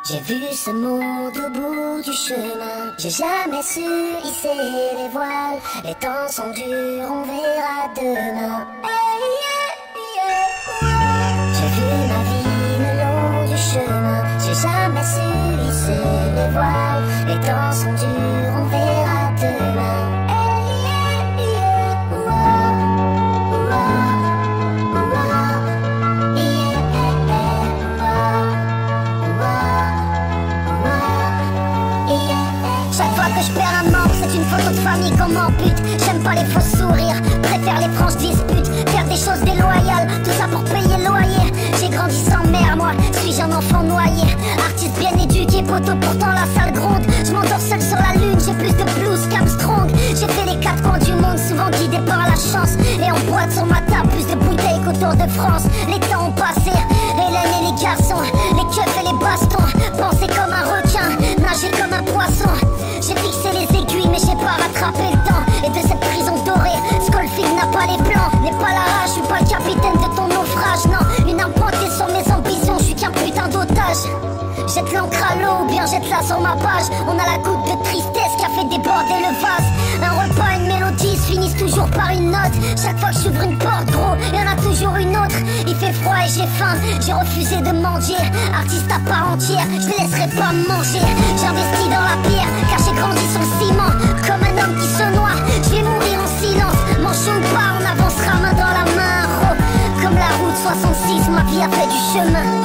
J'ai vu ce monde au bout du chemin. J'ai jamais su hisser les voiles. Les temps sont durs, on verra demain. J'ai vu ma vie le long du chemin. J'ai jamais su hisser les voiles. Les temps sont durs, on verra demain. Chaque fois que je perds un membre, c'est une photo de famille qu'on m'ampute. J'aime pas les faux sourires, préfère les franches disputes. Faire des choses déloyales, tout ça pour payer le loyer. J'ai grandi sans mère, moi, suis-je un enfant noyé? Artiste bien éduqué, poteau, pourtant la salle gronde. Je m'endors seul sur la lune, j'ai plus de blues qu'Armstrong. J'ai fait les quatre coins du monde, souvent guidé par la chance. Et on boite sur ma table, plus de bouteilles qu'autour de France. Les temps ont passé, Hélène et les garçons, les keufs et les bastons. Penser comme un requin, nager comme un poisson. J'ai fixé les aiguilles mais j'ai pas rattrapé le temps. Et de cette prison dorée, Schofield n'a pas les plans. N'est pas la rage, je suis pas le capitaine de ton naufrage. Non, une arme pointée sur mes ambitions, je suis qu'un putain d'otage. Jette l'encre à l'eau ou bien jette-la sur ma page. On a la goutte de tristesse qui a fait déborder le vase. Un repas, une mélodie se finissent toujours par une note. Chaque fois que j'ouvre une porte, gros, y'en a toujours une autre. Il fait froid et j'ai faim, j'ai refusé de mendier. Artiste à part entière, je ne laisserai pas me manger. J'investis dans la pierre, car j'ai grandi sur le ciment. Comme un homme qui se noie, je vais mourir en silence. Manchot ou pas, on avancera main dans la main. Oh, comme la route 66, ma vie a fait du chemin.